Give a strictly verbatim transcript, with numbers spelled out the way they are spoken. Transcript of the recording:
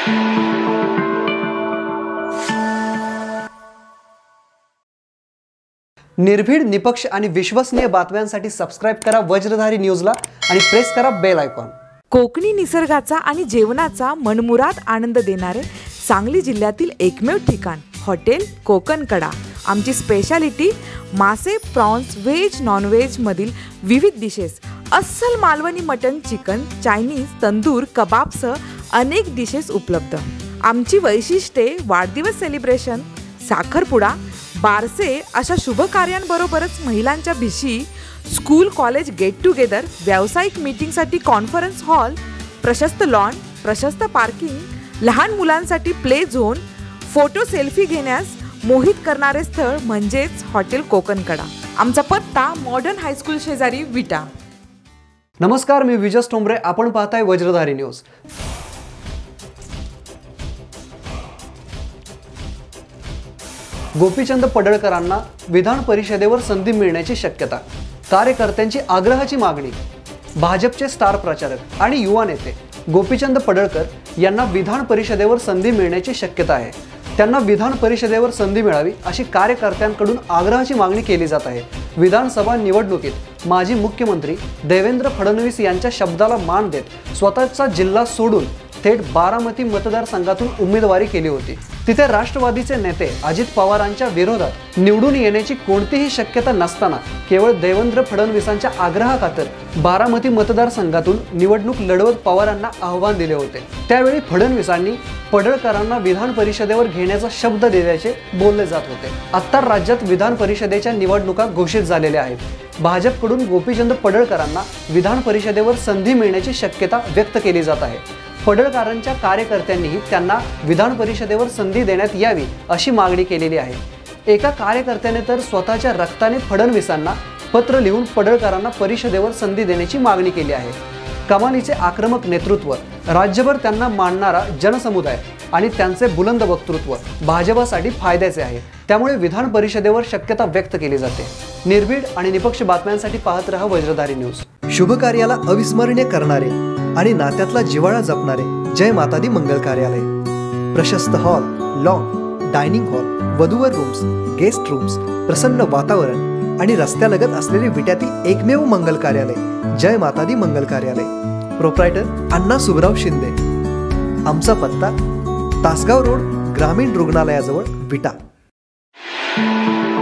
निर्भीड, निपक्ष आणि विश्वसनीय बातम्यांसाठी सबस्क्राइब करा वज्रधारी न्यूजला आणि प्रेस करा बेल आयकॉन। कोकणी निसर्गाचा आणि जेवणाचा मनमुराद आनंद देणारे सांगली जिल्ह्यातील एकमेव ठिकाण हॉटेल कोकणकडा। आमची स्पेशालिटी मासे, प्रॉन्स, व्हेज, नॉनव्हेज मधील विविध डिशेस, अस्सल Malvani mutton, chicken, Chinese, tandoor, कबाबसह अनेक डिशेस उपलब्ध। आमची वैशिष्ट्ये वाढदिवस सेलिब्रेशन, साखरपुडा, बारसे अशा शुभ कार्यांबरोबरच महिलांच्या भिशी, स्कूल कॉलेज गेट टुगेदर, व्यावसायिक मीटिंगसाठी कॉन्फरन्स हॉल, प्रशस्त लॉन, प्रशस्त पार्किंग, लहान मुलांसाठी प्ले झोन, फोटो सेल्फी घेण्यास मोहित करणारे स्थळ म्हणजेच हॉटेल कोकणकडा। आमचा पत्ता मॉडर्न हायस्कूल शेजारी विटा। नमस्कार, मी विजय टोंबरे, आपण पाहताय वज्रधारी न्यूज। गोपीचंद पडळकरांना विधान परिषदेवर संधी मिळण्याची शक्यता, कार्यकर्त्यांची आग्रहाची मागणी। भाजपचे स्टार प्रचारक आणि युवा नेते गोपीचंद पडळकर यांना विधान परिषदेवर संधी मिळण्याची शक्यता आहे। त्यांना विधान परिषदेवर संधी मिळावी अशी कार्यकर्त्यांकडून आग्रहाची मागणी केली जात आहे। विधानसभा निवडणुकीत माजी मुख्यमंत्री देवेंद्र फडणवीस यांच्या शब्दाला मान देत स्वतःचा जिल्हा सोडून थेट बारामती मतदारसंघातून उमेदवारी केली होती। तिथे राष्ट्रवादीचे नेते अजित पवारांच्या विरोधात निवडून येण्याची कोणतीही शक्यता नसताना केवळ देवेंद्र फडणवीसांच्या आग्रहाखातर बारामती मतदारसंघातून निवडणूक लढवत पवारांना आव्हान दिले होते। त्यावेळी फडणवीसांनी पडळकरांना विधान परिषदेवर घेण्याचा शब्द दिल्याचे बोलले जात होते। आता राज्यात विधान परिषदेच्या निवडणुका घोषित झालेल्या आहेत। भाजपकडून गोपीचंद पडळकरांना विधान परिषदेवर संधी मिळण्याची शक्यता व्यक्त केली जात आहे। पडळकरांच्या कार्यकर्त्यांनीही त्यांना विधान परिषदेवर संधी देण्यात यावी अशी मागणी केलेली आहे। एका कार्यकर्त्याने तर स्वतःच्या रक्ताने फडणवीसांना पत्र लिहून पडळकरांना परिषदेवर संधी देण्याची मागणी केली आहे। कमानीचे आक्रमक नेतृत्व, राज्यभर त्यांना मानणारा जनसमुदाय आणि त्यांचे बुलंद वक्तृत्व भाजपासाठी फायद्याचे आहे। त्यामुळे विधान परिषदेवर शक्यता व्यक्त केली जाते। निर्भीड आणि निपक्ष बातम्यांसाठी पाहत रहा वज्रधारी न्यूज। शुभ कार्याला अविस्मरणीय करणारे आणि नात्यातला जिव्हाळा जपणारे जय माता दी मंगल कार्यालय। प्रशस्त हॉल, लॉन, डायनिंग हॉल, वधूवर रूम्स, गेस्ट रूम्स, प्रसन्न वातावरण आणि रस्त्यालगत असलेले विट्यातील एकमेव मंगल कार्यालय जय माता दी मंगल कार्यालय। प्रोप्रायटर अण्णा सुबराव शिंदे। आमचा पत्ता तासगाव रोड, ग्रामीण रुग्णालयाजवळ, विटा।